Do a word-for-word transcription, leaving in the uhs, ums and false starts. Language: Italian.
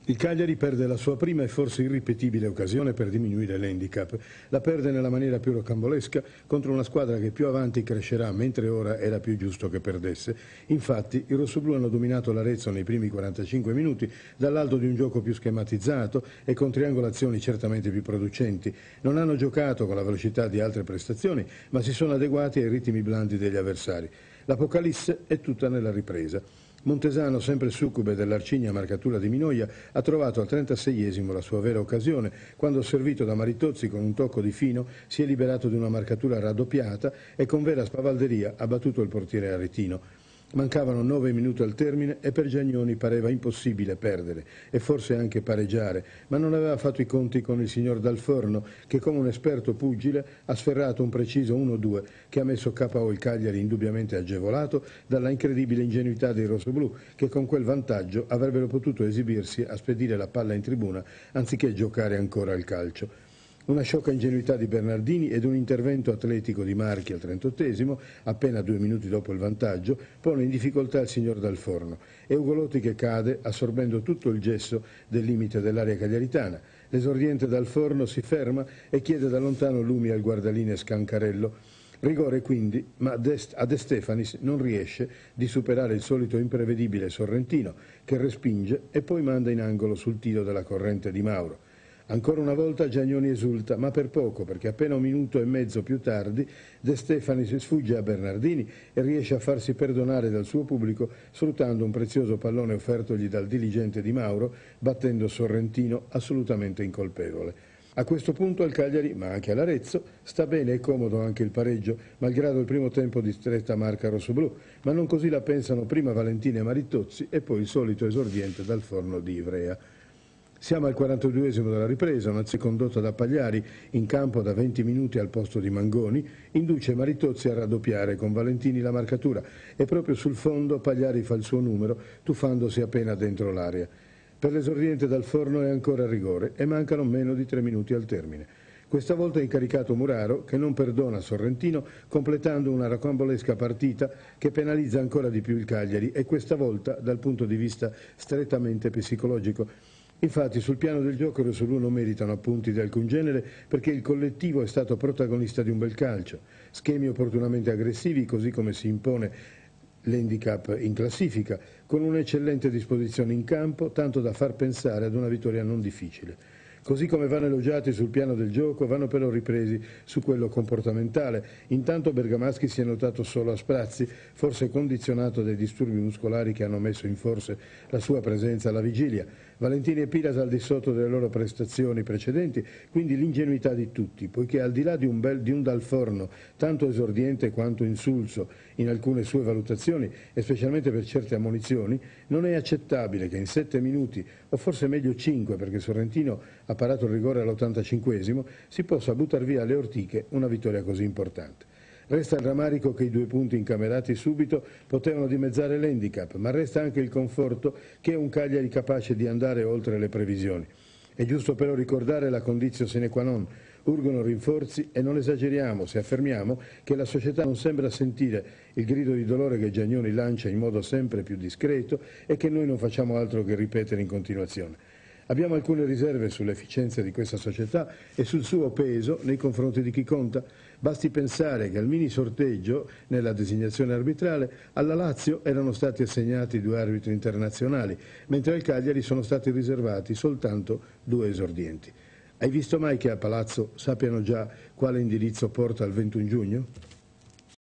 Il Cagliari perde la sua prima e forse irripetibile occasione per diminuire l'handicap. La perde nella maniera più rocambolesca contro una squadra che più avanti crescerà, mentre ora era più giusto che perdesse. Infatti i rossoblù hanno dominato l'Arezzo nei primi quarantacinque minuti dall'alto di un gioco più schematizzato e con triangolazioni certamente più producenti. Non hanno giocato con la velocità di altre prestazioni, ma si sono adeguati ai ritmi blandi degli avversari. L'apocalisse è tutta nella ripresa. Montesano, sempre succube dell'arcigna marcatura di Minoia, ha trovato al trentaseiesimo la sua vera occasione, quando servito da Maritozzi con un tocco di Fino si è liberato di una marcatura raddoppiata e con vera spavalderia ha battuto il portiere aretino. Mancavano nove minuti al termine e per Giagnoni pareva impossibile perdere e forse anche pareggiare, ma non aveva fatto i conti con il signor Dal Forno che come un esperto pugile ha sferrato un preciso uno due che ha messo K O il Cagliari indubbiamente agevolato dalla incredibile ingenuità dei rossoblù che con quel vantaggio avrebbero potuto esibirsi a spedire la palla in tribuna anziché giocare ancora al calcio. Una sciocca ingenuità di Bernardini ed un intervento atletico di Marchi al trentottesimo, appena due minuti dopo il vantaggio, pone in difficoltà il signor Dal Forno. È Ugolotti che cade, assorbendo tutto il gesso del limite dell'area cagliaritana. L'esordiente Dal Forno si ferma e chiede da lontano lumi al guardaline Scancarello. Rigore quindi, ma a De Stefanis non riesce di superare il solito imprevedibile Sorrentino, che respinge e poi manda in angolo sul tiro della corrente di Mauro. Ancora una volta Giagnoni esulta, ma per poco, perché appena un minuto e mezzo più tardi De Stefanis sfugge a Bernardini e riesce a farsi perdonare dal suo pubblico sfruttando un prezioso pallone offertogli dal diligente Di Mauro, battendo Sorrentino assolutamente incolpevole. A questo punto al Cagliari, ma anche all'Arezzo, sta bene e comodo anche il pareggio, malgrado il primo tempo di stretta marca rossoblù, ma non così la pensano prima Valentini e Maritozzi e poi il solito esordiente Dal Forno di Ivrea. Siamo al quarantaduesimo della ripresa, un'azione condotta da Pagliari in campo da venti minuti al posto di Mangoni, induce Maritozzi a raddoppiare con Valentini la marcatura e proprio sul fondo Pagliari fa il suo numero, tuffandosi appena dentro l'area. Per l'esordiente Dal Forno è ancora a rigore e mancano meno di tre minuti al termine. Questa volta è incaricato Muraro che non perdona Sorrentino completando una rocambolesca partita che penalizza ancora di più il Cagliari e questa volta dal punto di vista strettamente psicologico. Infatti sul piano del gioco i rossoblù non meritano appunti di alcun genere perché il collettivo è stato protagonista di un bel calcio. Schemi opportunamente aggressivi così come si impone l'handicap in classifica, con un'eccellente disposizione in campo, tanto da far pensare ad una vittoria non difficile. Così come vanno elogiati sul piano del gioco, vanno però ripresi su quello comportamentale. Intanto Bergamaschi si è notato solo a sprazzi, forse condizionato dai disturbi muscolari che hanno messo in forse la sua presenza alla vigilia. Valentini e Piras al di sotto delle loro prestazioni precedenti, quindi l'ingenuità di tutti, poiché al di là di un, bel, di un Dal Forno, tanto esordiente quanto insulso in alcune sue valutazioni, e specialmente per certe ammonizioni, non è accettabile che in sette minuti, o forse meglio cinque, perché Sorrentino ha parato il rigore all'ottantacinquesimo, si possa buttare via alle ortiche una vittoria così importante. Resta il rammarico che i due punti incamerati subito potevano dimezzare l'handicap, ma resta anche il conforto che è un Cagliari capace di andare oltre le previsioni. È giusto però ricordare la condizio sine qua non. Urgono rinforzi e non esageriamo se affermiamo che la società non sembra sentire il grido di dolore che Giagnoni lancia in modo sempre più discreto e che noi non facciamo altro che ripetere in continuazione. Abbiamo alcune riserve sull'efficienza di questa società e sul suo peso nei confronti di chi conta. Basti pensare che al mini sorteggio, nella designazione arbitrale, alla Lazio erano stati assegnati due arbitri internazionali, mentre al Cagliari sono stati riservati soltanto due esordienti. Hai visto mai che a Palazzo sappiano già quale indirizzo porta al ventuno giugno?